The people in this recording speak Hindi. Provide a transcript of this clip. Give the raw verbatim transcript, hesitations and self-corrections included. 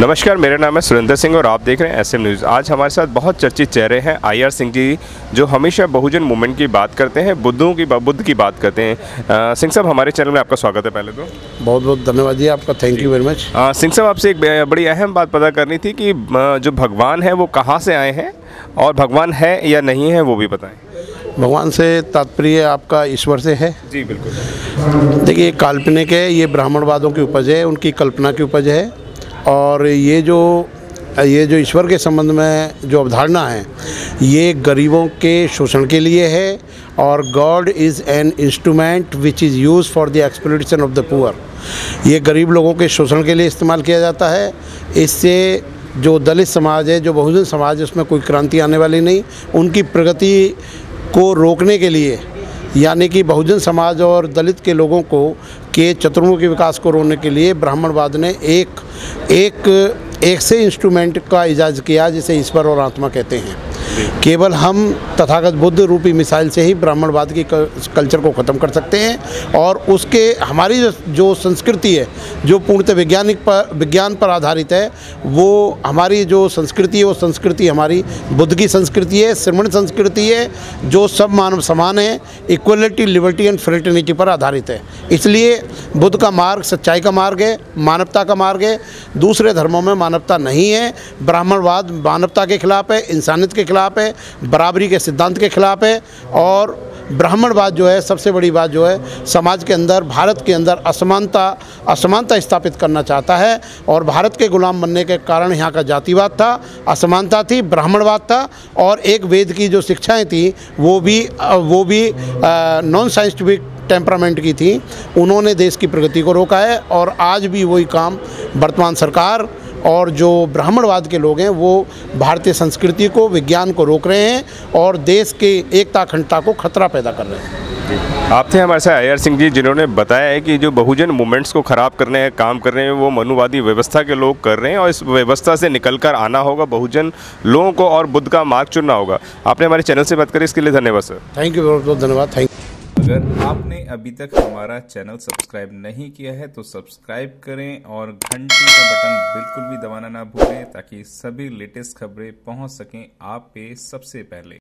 नमस्कार, मेरा नाम है सुरेंद्र सिंह और आप देख रहे हैं एस एम न्यूज़। आज हमारे साथ बहुत चर्चित चेहरे हैं आई आर सिंह जी, जो हमेशा बहुजन मूवमेंट की बात करते हैं, बुद्धों की बुद्ध की बात करते हैं। आ, सिंह साहब, हमारे चैनल में आपका स्वागत है। पहले तो बहुत बहुत धन्यवाद जी आपका, thank you very much. Singh साहब, आपसे एक बड़ी अहम बात पता करनी थी कि जो भगवान है वो कहाँ से आए हैं और भगवान है या नहीं है वो भी बताएं। भगवान से तात्पर्य आपका ईश्वर से है? जी बिल्कुल। देखिए, काल्पनिक है, ये ब्राह्मणवादों की उपज है, उनकी कल्पना की उपज है। और ये जो ये जो ईश्वर के संबंध में जो अवधारणा है, ये गरीबों के शोषण के लिए है। और God is an instrument which is use for the exploitation of the poor. ये गरीब लोगों के शोषण के लिए इस्तेमाल किया जाता है। इससे जो दलित समाज है, जो बहुजन समाज है, उसमें कोई क्रांति आने वाली नहीं। उनकी प्रगति को रोकने के लिए, यानी कि बहुजन समाज और दलित के लोगों को के चतुर्मुखी विकास को रोकने के लिए ब्राह्मणवाद ने एक एक एक से इंस्ट्रूमेंट का इजाज़ किया, जिसे ईश्वर और आत्मा कहते हैं। केवल हम तथागत बुद्ध रूपी मिसाइल से ही ब्राह्मणवाद की कल्चर को ख़त्म कर सकते हैं। और उसके हमारी जो संस्कृति है, जो पूर्णतः वैज्ञानिक पर विज्ञान पर आधारित है, वो हमारी जो संस्कृति है, वो संस्कृति हमारी बुद्ध की संस्कृति है, श्रमण संस्कृति है, जो सब मानव समान है, इक्वलिटी, लिबर्टी एंड फ्रेटर्निटी पर आधारित है। इसलिए बुद्ध का मार्ग सच्चाई का मार्ग है, मानवता का मार्ग है। दूसरे धर्मों में मानवता नहीं है। ब्राह्मणवाद मानवता के खिलाफ है, इंसानियत के खिलाफ है, बराबरी के सिद्धांत के खिलाफ है। और ब्राह्मणवाद जो है, सबसे बड़ी बात जो है, समाज के अंदर, भारत के अंदर असमानता असमानता स्थापित करना चाहता है। और भारत के गुलाम बनने के कारण यहाँ का जातिवाद था, असमानता थी, ब्राह्मणवाद था। और एक वेद की जो शिक्षाएं थी, वो भी वो भी नॉन साइंटिफिक टेम्परामेंट की थी। उन्होंने देश की प्रगति को रोका है। और आज भी वही काम वर्तमान सरकार और जो ब्राह्मणवाद के लोग हैं, वो भारतीय संस्कृति को, विज्ञान को रोक रहे हैं और देश के एकता अखंडता को खतरा पैदा कर रहे हैं। आप थे हमारे साथ आई आर सिंह जी, जिन्होंने बताया है कि जो बहुजन मूवमेंट्स को ख़राब करने का काम कर रहे हैं, वो मनुवादी व्यवस्था के लोग कर रहे हैं और इस व्यवस्था से निकलकर आना होगा बहुजन लोगों को और बुद्ध का मार्ग चुनना होगा। आपने हमारे चैनल से बात करी, इसके लिए धन्यवाद सर। थैंक यू, बहुत बहुत धन्यवाद। थैंक अगर आपने अभी तक हमारा चैनल सब्सक्राइब नहीं किया है तो सब्सक्राइब करें और घंटी का बटन बिल्कुल भी दबाना ना भूलें, ताकि सभी लेटेस्ट खबरें पहुंच सकें आप पे सबसे पहले।